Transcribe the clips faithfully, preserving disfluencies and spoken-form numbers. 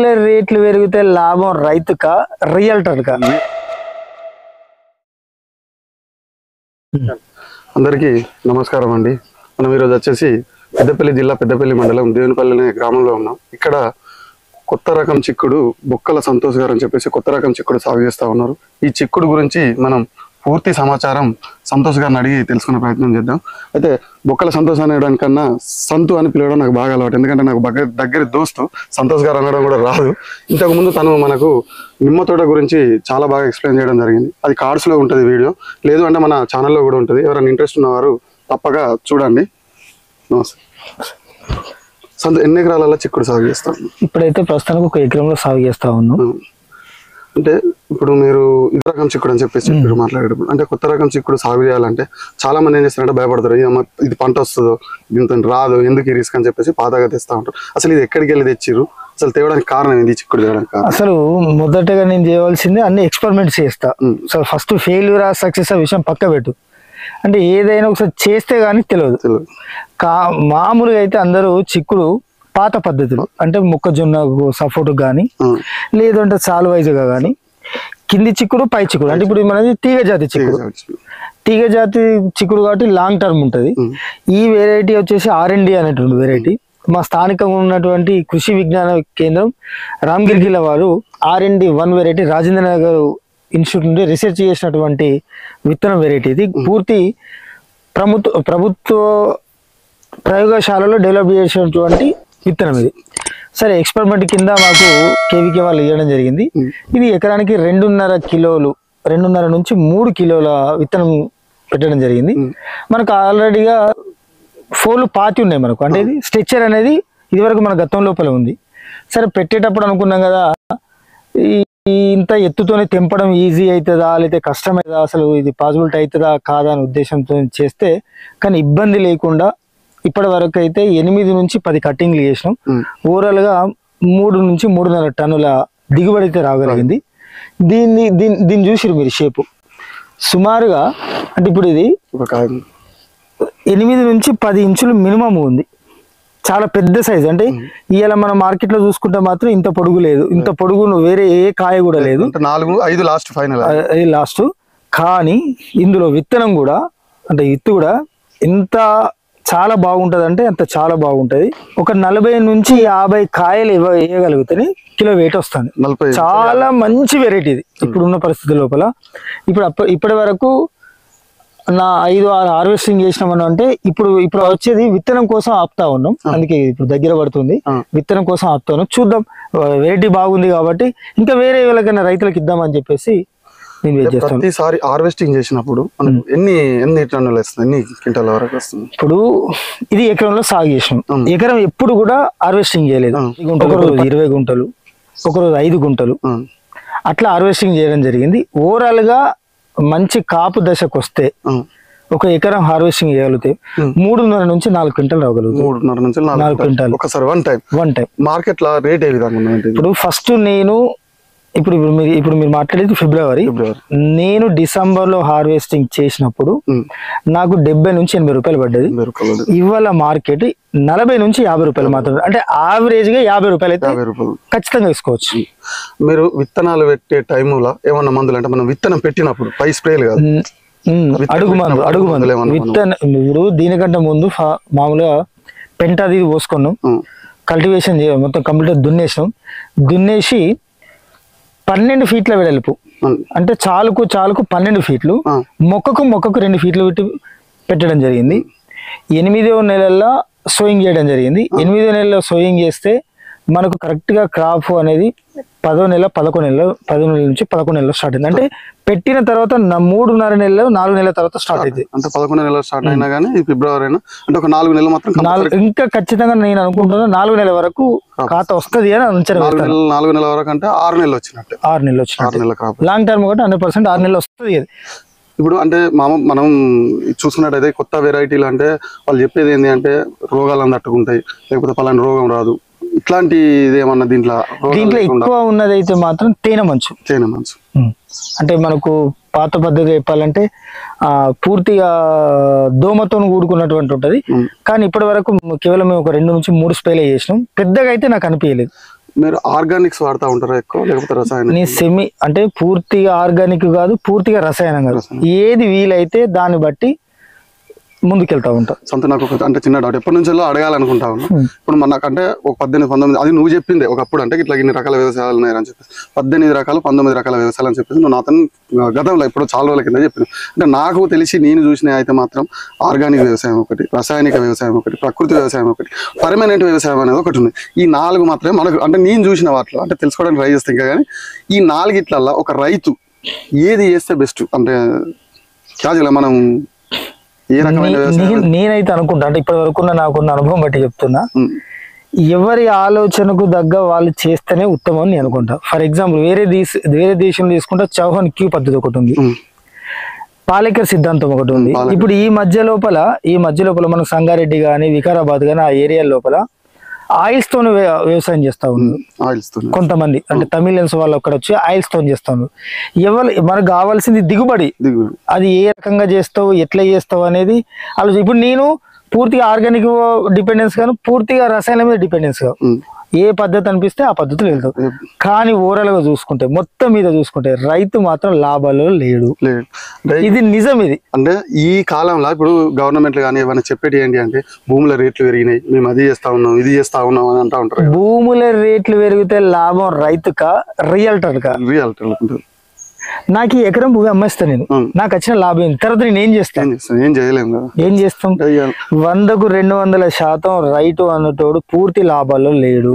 రేట్లు పెరిగితే లాభం రైతుకా రియల్టర్కా? అందరికీ నమస్కారం అండి. మనం ఈరోజు వచ్చేసి పెద్దపల్లి జిల్లా పెద్దపల్లి మండలం దేవునిపల్లి అనే గ్రామంలో ఉన్నాం. ఇక్కడ కొత్త రకం చిక్కుడు బొక్కల సంతోష్ గారు అని చెప్పేసి కొత్త రకం చిక్కుడు సాగు చేస్తూ ఉన్నారు. ఈ చిక్కుడు గురించి మనం పూర్తి సమాచారం సంతోష్ గారిని అడిగి తెలుసుకునే ప్రయత్నం చేద్దాం. అయితే బొక్కల సంతోష్ అనేదానికన్నా సంతు అని పిలవడం నాకు బాగా అలవాటు. ఎందుకంటే నాకు బాగా దగ్గర దోస్తు సంతోష్ గారు అనడం కూడా రాదు. ఇంతకుముందు తను మనకు నిమ్మ తోట గురించి చాలా బాగా ఎక్స్ప్లెయిన్ చేయడం జరిగింది. అది కార్డ్స్లో ఉంటుంది వీడియో, లేదు అంటే మన ఛానల్లో కూడా ఉంటుంది. ఎవరైనా ఇంట్రెస్ట్ ఉన్నవారు తప్పక చూడండి. నమస్తే సంత ఎన్ని ఎకరాలలో చిక్కుడు సాగు చేస్తాం? ఇప్పుడైతే ప్రస్తుతానికి ఒక ఎకరంలో సాగు చేస్తా ఉన్నాం. అంటే ఇప్పుడు మీరు ఇది రకం చిక్కుడు అని చెప్పేసి మీరు మాట్లాడేటప్పుడు అంటే కొత్త రకం చిక్కుడు సాగు చేయాలంటే చాలా మంది ఏం చేస్తారంటే భయపడతారు. ఇది పంట వస్తుందో, దీంతో రాదు, ఎందుకు ఈ రిస్క్ అని చెప్పేసి పాతగా తెస్తా ఉంటారు. అసలు ఇది ఎక్కడికి వెళ్ళి తెచ్చిర్రు, అసలు తేవడానికి కారణం ఏంది? చిక్కుడు తేవడానికి కారణం అసలు మొదటగా నేను చేయవలసింది అన్ని ఎక్స్పెరిమెంట్స్ చేస్తా. సో ఫస్ట్ ఫెయిల్యూర్ ఆ సక్సెస్ ఆ విషయం పక్క పెట్టు. అంటే ఏదైనా ఒకసారి చేస్తే గానీ తెలియదు. తెలియదు కా మామూలుగా అయితే అందరూ చిక్కుడు పాత పద్ధతులు అంటే మొక్కజొన్న సపోర్ట్ కానీ లేదంటే సాల్ వైజ్గా కానీ కింది చిక్కుడు పై చిక్కుడు అంటే ఇప్పుడు మనది తీగ జాతి చిక్కుడు. తీగ జాతి చిక్కుడు కాబట్టి లాంగ్ టర్మ్ ఉంటుంది. ఈ వెరైటీ వచ్చేసి ఆర్ అండ్ డి అనేటువంటి వెరైటీ. మా స్థానికంగా ఉన్నటువంటి కృషి విజ్ఞాన కేంద్రం రామగిరిగిల వారు R and D one variety Rajendra Nagar institute నుండి రీసెర్చ్ చేసినటువంటి విత్తనం వెరైటీ. ఇది పూర్తి ప్రభుత్వ ప్రభుత్వ ప్రయోగశాలలో డెవలప్ చేసినటువంటి విత్తనం ఇది. సరే ఎక్స్పెరిమెంట్ కింద మాకు కేవీకే వాళ్ళు ఇవ్వడం జరిగింది. ఇది ఎకరానికి రెండున్నర కిలోలు రెండున్నర నుంచి మూడు కిలోల విత్తనం పెట్టడం జరిగింది. మనకు ఆల్రెడీగా ఫోన్లు పాతి ఉన్నాయి మనకు. అంటే ఇది స్ట్రక్చర్ అనేది ఇది వరకు మన గతం లోపల ఉంది. సరే పెట్టేటప్పుడు అనుకున్నాం కదా ఈ ఇంత ఎత్తుతోనే తెంపడం ఈజీ అవుతుందా లేకపోతే కష్టమవుతుందా, అసలు ఇది పాసిబిలిటీ అవుతుందా కాదా అనే ఉద్దేశంతో చేస్తే కానీ ఇబ్బంది లేకుండా ఇప్పటి వరకు అయితే ఎనిమిది నుంచి పది కట్టింగ్లు చేసినాం. ఓవరాల్ గా మూడు నుంచి మూడున్నర టన్నుల దిగుబడి అయితే రాగలిగింది. దీన్ని దీన్ని దీన్ని చూసిరు మీరు షేపు సుమారుగా అంటే ఇప్పుడు ఇది ఎనిమిది నుంచి పది ఇంచులు మినిమం ఉంది. చాలా పెద్ద సైజ్. అంటే ఇవాళ మనం మార్కెట్ లో చూసుకుంటే మాత్రం ఇంత పొడుగు లేదు, ఇంత పొడుగు వేరే ఏ కాయ కూడా లేదు. నాలుగు ఐదు లాస్ట్ ఫైనల్ లాస్ట్ కానీ ఇందులో విత్తనం కూడా అంటే విత్తు కూడా ఎంత చాలా బాగుంటది అంటే అంత చాలా బాగుంటది. ఒక నలభై నుంచి యాభై కాయలు వేయగలిగితే కిలో వెయిట్ వస్తుంది. చాలా మంచి వెరైటీ ఇది ఇప్పుడున్న పరిస్థితి లోపల. ఇప్పుడు అప్ప ఇప్పటి వరకు నా ఐదు ఆరు హార్వెస్టింగ్ చేసినామని అంటే ఇప్పుడు ఇప్పుడు వచ్చేది విత్తనం కోసం ఆపుతా ఉన్నాం. అందుకే ఇప్పుడు దగ్గర పడుతుంది. విత్తనం కోసం ఆపుతా ఉన్నాం. చూద్దాం, వెరైటీ బాగుంది కాబట్టి ఇంకా వేరే వాళ్ళకైనా రైతులకు ఇద్దామని చెప్పేసి నేను వెయిట్ చేస్తాను. ప్రతిసారి హార్వెస్టింగ్ చేసినప్పుడు ఎన్ని ఎన్ని టన్నులు వస్తుంది, ఎన్ని క్వింటాల వరకు వస్తుంది? ఇప్పుడు ఇది ఎకరంలో సాగు చేసినాం. ఎకరం ఎప్పుడు కూడా హార్వెస్టింగ్ చేయలేదు. ఒకరోజు ఇరవై గుంటలు, ఒకరోజు ఐదు గుంటలు అట్లా హార్వెస్టింగ్ చేయడం జరిగింది. ఓవరాల్ గా మంచి కాపు దశకు వస్తే ఒక ఎకరం హార్వెస్టింగ్ చేయగలిగితే మూడున్నర నుంచి నాలుగు క్వింటల్ రాగలుగుతాం. మూడున్నర నుంచి నాలుగు క్వింటాల్ ఒకసారి one time one time market లో రేట్ ఏ విధంగా ఉంది? ఇప్పుడు ఫస్ట్ నేను ఇప్పుడు ఇప్పుడు మీరు ఇప్పుడు మీరు మాట్లాడేది ఫిబ్రవరి. నేను డిసెంబర్ లో హార్వెస్టింగ్ చేసినప్పుడు నాకు డెబ్బై నుంచి ఎనభై రూపాయలు పడ్డది. ఇవాళ మార్కెట్ నలభై నుంచి యాభై రూపాయలు మాత్రమే. అంటే యావరేజ్ గా యాభై రూపాయలు అయితే ఖచ్చితంగా తీసుకోవచ్చు. మీరు విత్తనాలు పెట్టే టైంలో ఏమన్నా మందులు అంటే మనం విత్తనం పెట్టినప్పుడు పై స్ప్రేలు కాదు అడుగు మందు అడుగు మందులు విత్తనం ఇప్పుడు దీనికంటే ముందు మామూలుగా పెంట అది పోసుకున్నాం, కల్టివేషన్ మొత్తం కంప్లీట్ దున్నేసాం. దున్నేసి పన్నెండు ఫీట్ల వెడల్పు అంటే చాలుకు చాలుకు పన్నెండు ఫీట్లు మొక్కకు మొక్కకు రెండు ఫీట్లు పెట్టి పెట్టడం జరిగింది. ఎనిమిదో నెలల్లో సోయింగ్ చేయడం జరిగింది. ఎనిమిదో నెలలో సోయింగ్ చేస్తే మనకు కరెక్ట్ గా క్రాప్ అనేది పదో నెల పదకొండు నెలలు పదో నెలల నుంచి పదకొండు నెలలు స్టార్ట్ అయింది. అంటే పెట్టిన తర్వాత మూడున్నర నెలలు నాలుగు నెలల తర్వాత స్టార్ట్ అయింది. అంటే పదకొండు నెలలు స్టార్ట్ అయినా కానీ ఫిబ్రవరి అయినా అంటే ఒక నాలుగు నెలలు మాత్రం నాలుగు ఇంకా ఖచ్చితంగా నేను అనుకుంటున్నా నాలుగు నెలల వరకు ఖాతా వస్తుంది అని అంచనా. నాలుగు నెలల వరకు అంటే ఆరు నెలలు వచ్చినట్టు ఆరు నెలలు వచ్చినట్టు లాంగ్ టర్మ్ కూడా హండ్రెడ్ పర్సెంట్ ఆరు నెలలు వస్తుంది. ఇప్పుడు అంటే మామ మనం చూసుకున్నట్టయితే కొత్త వెరైటీలు అంటే వాళ్ళు చెప్పేది ఏంటి అంటే రోగాలను తట్టుకుంటాయి, లేకపోతే పలానా రోగం రాదు, ఇట్లాంటి ఏమన్నా దీంట్లో దీంట్లో ఎక్కువ ఉన్నది అయితే మాత్రం తేనె మంచు. తేనె మంచు అంటే మనకు పాత పద్ధతి చెప్పాలంటే ఆ పూర్తిగా దోమతో కూడుకున్నటువంటి ఉంటది. కానీ ఇప్పటి వరకు కేవలం ఒక రెండు నుంచి మూడు స్ప్రేలే చేసినాం. పెద్దగా అయితే నాకు అనిపించలేదు. మీరు ఆర్గానిక్స్ వాడుతూ ఉంటారా ఎక్కువ లేకపోతే రసాయన? నీ సెమీ అంటే పూర్తిగా ఆర్గానిక్ కాదు, పూర్తిగా రసాయనం కాదు, ఏది వీలైతే దాన్ని బట్టి ముందుకెళ్తా ఉంటా. సొంత నాకు ఒక అంటే చిన్న డౌట్ ఎప్పటి నుంచో అడగాలనుకుంటా ఉన్నా. ఇప్పుడు మన నాకంటే ఒక పద్దెనిమిది పంతొమ్మిది అది నువ్వు చెప్పింది ఒకప్పుడు అంటే ఇట్లా ఇన్ని రకాల వ్యవసాయాలు ఉన్నాయని చెప్పేసి పద్దెనిమిది రకాలు పంతొమ్మిది రకాల వ్యవసాయాలు అని చెప్పేసి నువ్వు అతను గతంలో ఇప్పుడు చాలా రోజుల కింద చెప్పింది. అంటే నాకు తెలిసి నేను చూసిన అయితే మాత్రం ఆర్గానిక్ వ్యవసాయం ఒకటి, రసాయనిక వ్యవసాయం ఒకటి, ప్రకృతి వ్యవసాయం ఒకటి, పర్మనెంట్ వ్యవసాయం అనేది ఒకటి ఉంది. ఈ నాలుగు మాత్రమే మనకు అంటే నేను చూసిన వాటిలో అంటే తెలుసుకోవడానికి ట్రై చేస్తే ఇంకా కానీ ఈ నాలుగిట్లల్లో ఒక రైతు ఏది చేస్తే బెస్ట్ అంటే క్యాజువల్గా మనం ఏ రకమైన నేనైతే అనుకుంటా అంటే ఇప్పటి వరకు నాకున్న అనుభవం బట్టి చెప్తున్నా, ఎవరి ఆలోచనకు దగ్గ వాళ్ళు చేస్తేనే ఉత్తమం అని నేను అనుకుంటా. ఫర్ ఎగ్జాంపుల్ వేరే దేశ వేరే దేశంలో తీసుకుంటే చౌహాన్ క్యూ పద్ధతి ఒకటి ఉంది, పాలేకర్ సిద్ధాంతం ఒకటి ఉంది. ఇప్పుడు ఈ మధ్య లోపల ఈ మధ్య లోపల మన సంగారెడ్డి కానీ వికారాబాద్ కానీ ఆ ఏరియా లోపల ఆయిల్స్ తో వ్యవసాయం చేస్తా ఉన్నారు కొంతమంది, అంటే తమిళన్స్ వాళ్ళు అక్కడ వచ్చి ఆయిల్స్ తో చేస్తా ఉన్నారు. ఎవరు మనకు కావాల్సింది దిగుబడి, అది ఏ రకంగా చేస్తావు ఎట్లా చేస్తావు అనేది ఆలోచన. ఇప్పుడు నేను పూర్తిగా ఆర్గానిక్ డిపెండెన్స్ గాను, పూర్తిగా రసాయనం మీద డిపెండెన్స్ గా ఏ పద్ధతి అనిపిస్తే ఆ పద్ధతిలో వెళ్తాం. కానీ ఓవరాల్ గా చూసుకుంటే మొత్తం మీద చూసుకుంటే రైతు మాత్రం లాభాలు లేడు, ఇది నిజం. ఇది అంటే ఈ కాలంలో ఇప్పుడు గవర్నమెంట్ కానీ ఏమైనా చెప్పేటి ఏంటి అంటే భూముల రేట్లు పెరిగినాయి, మేము అది చేస్తా ఉన్నాం ఇది చేస్తా ఉన్నాం అని అంటా ఉంటారు. భూముల రేట్లు పెరిగితే లాభం రైతుకా రియల్టర్ కా? రియల్టర్. నాకు ఈ ఎకరం భూమి అమ్మేస్తా నేను, నాకు వచ్చిన లాభం ఏంటి? తర్వాత నేను ఏం చేస్తాను? ఏం చేయలేము కదా. ఏం చేస్తాం? వందకు రెండు వందల శాతం రైతు అన్నటోడు పూర్తి లాభాల్లో లేడు.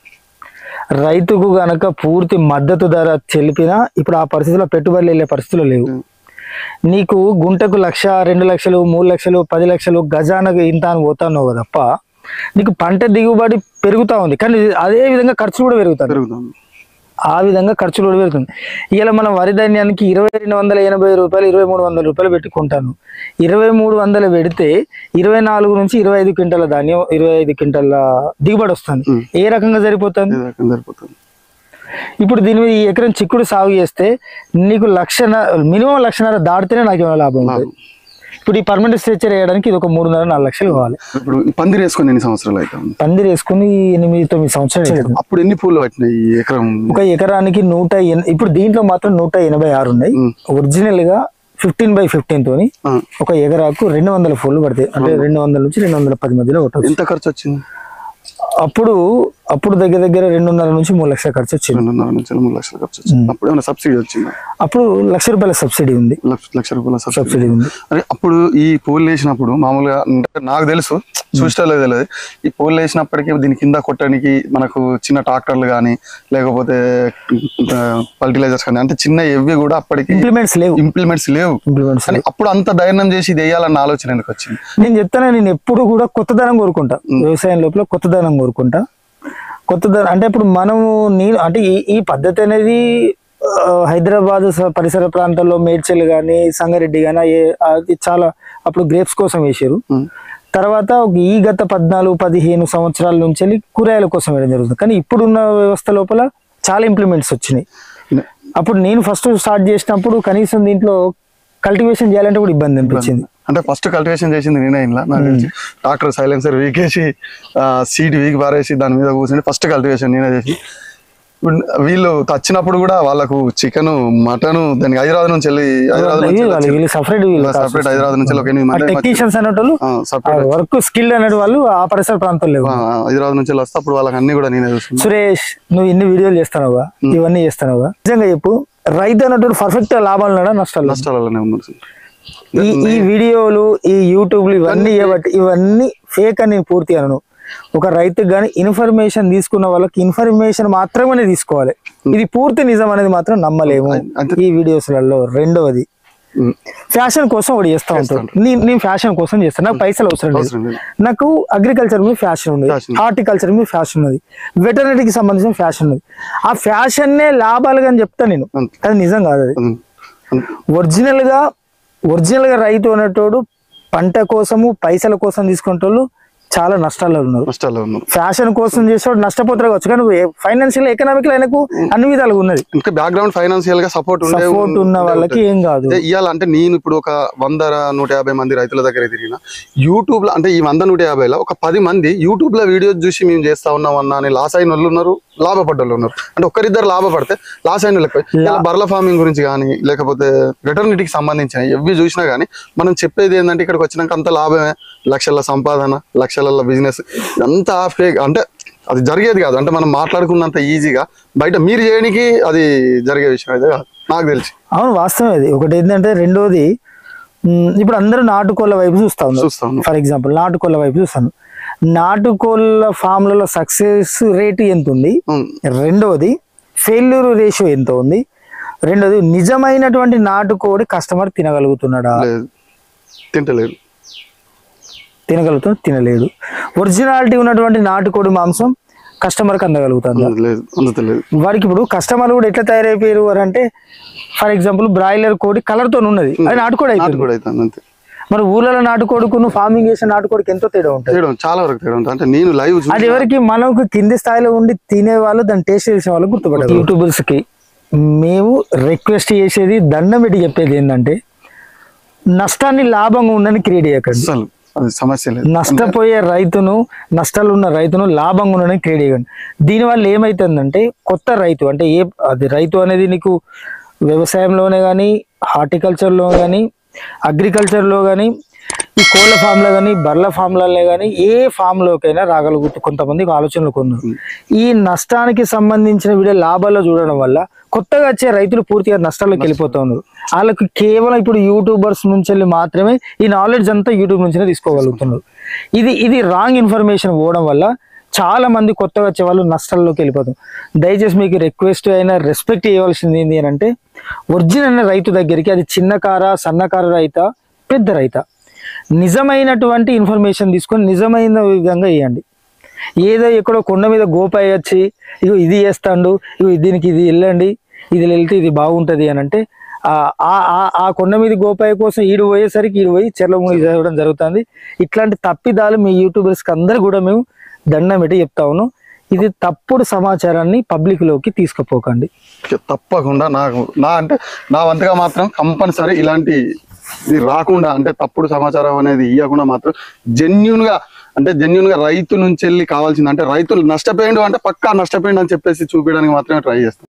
రైతుకు గనక పూర్తి మద్దతు ధర చెల్లిపినా ఇప్పుడు ఆ పరిస్థితిలో పెట్టుబడులు వెళ్ళే పరిస్థితులు లేవు. నీకు గుంటకు లక్ష రెండు లక్షలు మూడు లక్షలు పది లక్షలు గజానకు ఇంత అని పోతాను తప్ప నీకు పంట దిగుబడి పెరుగుతా ఉంది, కానీ అదే విధంగా ఖర్చు కూడా పెరుగుతాయి. ఆ విధంగా ఖర్చులు కూడా పెరుగుతుంది. ఇలా మనం వరి ధాన్యానికి ఇరవై రెండు వందల ఎనభై రూపాయలు ఇరవై మూడు వందల రూపాయలు పెట్టుకుంటాను. ఇరవై మూడు వందలు పెడితే ఇరవై నాలుగు నుంచి ఇరవై ఐదు క్వింటాల ధాన్యం ఇరవై ఐదు క్వింటాల దిగుబడి వస్తుంది. ఏ రకంగా సరిపోతుంది? ఇప్పుడు దీని మీద ఈ ఎకరం చిక్కుడు సాగు చేస్తే నీకు లక్ష మినిమం లక్షన్నర దాటితేనే నాకు ఏమైనా లాభం ఉంటుంది. ఇప్పుడు ఈ పర్మనెంట్ స్ట్రక్చర్ వేయడానికి ఇది ఒక మూడున్నర నాలుగు లక్షలు కావాలి. ఇప్పుడు పందిరి వేసుకుని ఎన్ని సంవత్సరాలు అయితే? పందిరి వేసుకుని ఎనిమిది తొమ్మిది సంవత్సరాలు. అప్పుడు ఎన్ని పూలు పట్టినాయి ఎకరం? ఒక ఎకరానికి నూట ఇప్పుడు దీంట్లో మాత్రం నూట ఎనభై ఆరు ఉన్నాయి. ఒరిజినల్ గా ఫిఫ్టీన్ బై ఫిఫ్టీన్ తోని ఒక ఎకరాకు రెండు వందల పూలు పడతాయి. అంటే రెండు వందల నుంచి రెండు వందల పది మధ్యలో పట్టవచ్చు. ఎంత ఖర్చు వచ్చింది అప్పుడు? అప్పుడు దగ్గర దగ్గర రెండున్నర నుంచి మూడు లక్షల ఖర్చు వచ్చింది. రెండున్నర నుంచి మూడు లక్షల ఖర్చు వచ్చింది. అప్పుడు ఏమైనా సబ్సిడీ వచ్చింది? అప్పుడు లక్ష రూపాయల సబ్సిడీ ఉంది. లక్ష రూపాయల సబ్సిడీ ఉంది. అదే అప్పుడు ఈ పూలు వేసినప్పుడు మామూలుగా నాకు తెలుసు చూస్తాలో తెలియదు, ఈ పూలు వేసినప్పటికీ దీని కింద కొట్టడానికి మనకు చిన్న ట్రాక్టర్లు కానీ లేకపోతే ఫర్టిలైజర్స్ కానీ అంటే చిన్న ఎవి కూడా అప్పటికి ఇంప్లిమెంట్స్ లేవు ఇంప్లిమెంట్స్ లేవు అని అప్పుడు అంత ధైర్యం చేసి ఇది వేయాలన్న ఆలోచన ఎందుకు వచ్చింది? నేను చెప్తాను, నేను ఎప్పుడు కూడా కొత్తదనం కోరుకుంటా. వ్యవసాయం లోపల కొత్తదనం కోరుకుంటా. కొత్తదనం అంటే ఇప్పుడు మనము నేను అంటే ఈ ఈ పద్ధతి అనేది హైదరాబాద్ పరిసర ప్రాంతాల్లో మేడ్చల్ కానీ సంగారెడ్డి కానీ అది చాలా అప్పుడు గ్రేప్స్ కోసం వేసారు. తర్వాత ఈ గత పద్నాలుగు పదిహేను సంవత్సరాల నుంచి కూరగాయల కోసం వేయడం జరుగుతుంది. కానీ ఇప్పుడున్న వ్యవస్థ లోపల చాలా ఇంప్లిమెంట్స్ వచ్చినాయి. అప్పుడు నేను ఫస్ట్ స్టార్ట్ చేసినప్పుడు కనీసం దీంట్లో కల్టివేషన్ చేయాలంటే కూడా ఇబ్బంది అనిపించింది. అంటే ఫస్ట్ కల్టివేషన్ చేసింది నేనే ఇంట్లో. నాకు తెలిసి ట్రాక్టర్ సైలెన్సర్ వీకేసి సీట్ వీకి పారేసి దాని మీద కూర్చొని ఫస్ట్ కల్టివేషన్ నేనే చేసి వీళ్ళు వచ్చినప్పుడు కూడా వాళ్ళకు చికెన్ మటన్ దానికి హైదరాబాద్ నుంచి వెళ్ళి హైదరాబాద్ సపరేట్ సపరేట్ హైదరాబాద్ నుంచి ఒక ఎనిమిది మంది టెక్నీషియన్స్ అనేటోళ్ళు వర్క్ స్కిల్డ్ అనే వాళ్ళు ఆ పరిసర ప్రాంతాల్లో హైదరాబాద్ నుంచి వస్తే అప్పుడు వాళ్ళకి అన్ని కూడా నేనే చూస్తాను. సురేష్, నువ్వు ఇన్ని వీడియోలు చేస్తానవా, ఇవన్నీ చేస్తానవా? నిజంగా చెప్పు, రైతు అన్నట్టు పర్ఫెక్ట్ లాభాలు ఉన్నాడా నష్టాలు? నష్టాలనే ఉన్నారు. ఈ ఈ వీడియోలు ఈ యూట్యూబ్లు ఇవన్నీ ఇవన్నీ ఫేక్ అని నేను పూర్తి అను. ఒక రైతుకు కానీ ఇన్ఫర్మేషన్ తీసుకున్న వాళ్ళకి ఇన్ఫర్మేషన్ మాత్రమే తీసుకోవాలి. ఇది పూర్తి నిజం అనేది మాత్రం నమ్మలేము ఈ వీడియోస్లలో. రెండవది, ఫ్యాషన్ కోసం ఒకటి చేస్తా ఉంటాను. నేను ఫ్యాషన్ కోసం చేస్తాను, నాకు పైసలు అవసరం లేదు. నాకు అగ్రికల్చర్ మీద ఫ్యాషన్ ఉంది, హార్టికల్చర్ మీద ఫ్యాషన్ ఉన్నది, వెటర్నరీకి సంబంధించిన ఫ్యాషన్ ఉంది. ఆ ఫ్యాషన్నే లాభాలుగా అని చెప్తాను నేను, అది నిజం కాదు. అది ఒరిజినల్ గా ఒరిజినల్ గా రైతు అనేటోడు పంట కోసము పైసల కోసం తీసుకునేటోళ్ళు చాలా నష్టాల్లో ఉన్నారు. నష్టాల్లో ఉన్నారు. ఫ్యాషన్ కోసం చేసేవాడు నష్టపోతారు కావచ్చు, కానీ ఫైనాన్షియల్ ఎకనామిక్ ఆయనకు అన్ని విధాలుగా ఉన్నది. ఇంకా బ్యాక్గ్రౌండ్ ఫైనాన్షియల్ గా సపోర్ట్ సపోర్ట్ ఉన్న వాళ్ళకి ఏం కాదు. ఇవ్వాలంటే నేను ఇప్పుడు ఒక వంద నూట యాభై మంది రైతుల దగ్గర తిరిగిన యూట్యూబ్ లో, అంటే ఈ వంద నూట యాభైలో ఒక పది మంది యూట్యూబ్ లో వీడియోస్ చూసి మేము చేస్తా ఉన్నాం అన్న అని లాస్ అయిన వాళ్ళు ఉన్నారు, లాభపడ్డ వాళ్ళు ఉన్నారు. అంటే ఒక్కరిద్దరు లాభపడితే లాస్ అయిన వాళ్ళకి ఇలా బర్ల ఫార్మింగ్ గురించి కానీ లేకపోతే వెటర్నిటీకి సంబంధించిన ఎవి చూసినా కానీ మనం చెప్పేది ఏంటంటే ఇక్కడికి వచ్చినాక అంత లాభమే, లక్షల సంపాదన, లక్షల బిజినెస్, అంతా ఫేక్. అంటే అది జరిగేది కాదు. అంటే మనం మాట్లాడుకున్నంత ఈజీగా బయట మీరు చేయడానికి అది జరిగే విషయం అయితే కాదు నాకు తెలిసి. అవును, వాస్తవం అది ఒకటి. ఏంటంటే రెండోది, ఇప్పుడు అందరూ నాటుకోళ్ళ వైపు చూస్తా ఉన్నారు. చూస్తాను ఫర్ ఎగ్జాంపుల్ నాటుకోళ్ళ వైపు చూస్తాను. నాటుకోళ్ళ ఫామ్లలో సక్సెస్ రేట్ ఎంత ఉంది, రెండోది ఫెయిల్యూర్ రేషియో ఎంత ఉంది, రెండోది నిజమైనటువంటి నాటుకోడి కస్టమర్ తినగలుగుతున్నాడా, తింటలేడు, తినగలుగుతాడు తినలేడు. ఒరిజినాలిటీ ఉన్నటువంటి నాటుకోడి మాంసం కస్టమర్కి అందగలుగుతుందా, వారికి. ఇప్పుడు కస్టమర్ కూడా ఎట్లా తయారైపోయారు అని అంటే, ఫర్ ఎగ్జాంపుల్ బ్రాయిలర్ కోడి కలర్ తో ఉన్నది, అది నాటుకోడి అయిపోయింది. మరి ఊర్లలో నాటుకోడుకును ఫార్మింగ్ చేసే నాటుకోడికి ఎంతో తేడా ఉంటుంది, చాలా వరకు తేడా ఉంటుంది. అంటే నేను లైవ్ అది ఎవరికి మనకు కింది స్థాయిలో ఉండి తినే వాళ్ళు, దాన్ని టేస్ట్ చేసే వాళ్ళు గుర్తుపడతారు. యూట్యూబర్స్ కి మేము రిక్వెస్ట్ చేసేది, దండం పెట్టి చెప్పేది ఏంటంటే, నష్టాన్ని లాభంగా ఉందని క్రియేట్ చేయకండి. సమస్య లేదు. నష్టపోయే రైతును, నష్టాలు ఉన్న రైతును లాభంగా ఉండడానికి క్రియేట్ చేయకండి. దీనివల్ల ఏమైతుందంటే, కొత్త రైతు అంటే ఏ అది రైతు అనేది నీకు వ్యవసాయంలోనే కానీ, హార్టికల్చర్లో కానీ, అగ్రికల్చర్లో కానీ, ఈ కోళ్ళ ఫామ్లో కానీ, బర్ల ఫామ్లలో కానీ, ఏ ఫామ్లోకైనా రాగలుగుతూ కొంతమందికి ఆలోచనలు కొన్నారు. ఈ నష్టానికి సంబంధించిన వీడియో లాభాల్లో చూడడం వల్ల కొత్తగా వచ్చే రైతులు పూర్తిగా నష్టాల్లోకి వెళ్ళిపోతూ ఉన్నారు. వాళ్ళకి కేవలం ఇప్పుడు యూట్యూబర్స్ నుంచి వెళ్ళి మాత్రమే ఈ నాలెడ్జ్ అంతా యూట్యూబ్ నుంచినే తీసుకోగలుగుతున్నారు. ఇది ఇది రాంగ్ ఇన్ఫర్మేషన్ పోవడం వల్ల చాలా మంది కొత్తగా వచ్చే వాళ్ళు నష్టాల్లోకి వెళ్ళిపోతారు. దయచేసి మీకు రిక్వెస్ట్ అయినా రెస్పెక్ట్ ఇవ్వాల్సింది ఏంటి అని అంటే, ఒరిజినల్ రైతు దగ్గరికి, అది చిన్నకార సన్నకార రైత పెద్ద రైత, నిజమైనటువంటి ఇన్ఫర్మేషన్ తీసుకొని నిజమైన విధంగా ఇవ్వండి. ఏదో ఎక్కడో కొండ మీద గోపాయి వచ్చి ఇగో ఇది చేస్తాడు, ఇగో దీనికి ఇది వెళ్ళండి, ఇది వెళ్తే ఇది బాగుంటుంది అని అంటే, ఆ కొండ మీద గోపాయి కోసం ఈడు పోయేసరికి ఈడు పోయి చెర్ల మూగి చదవడం జరుగుతుంది. ఇట్లాంటి తప్పిదాలు మీ యూట్యూబర్స్కి అందరు కూడా మేము దండం పెట్టి చెప్తా ఉన్నాం. ఇది తప్పుడు సమాచారాన్ని పబ్లిక్ లోకి తీసుకుపోకండి. తప్పకుండా నాకు నా అంటే నా వంతుగా మాత్రం కంపల్సరీ ఇలాంటి ఇది రాకుండా, అంటే తప్పుడు సమాచారం అనేది ఇవ్వకుండా మాత్రం జెన్యున్ గా, అంటే జెన్యున్ గా రైతు నుంచి వెళ్ళి కావాల్సింది, అంటే రైతులు నష్టపోయిండు అంటే పక్కా నష్టపోయిండు అని చెప్పేసి చూపించడానికి మాత్రమే ట్రై చేస్తాం.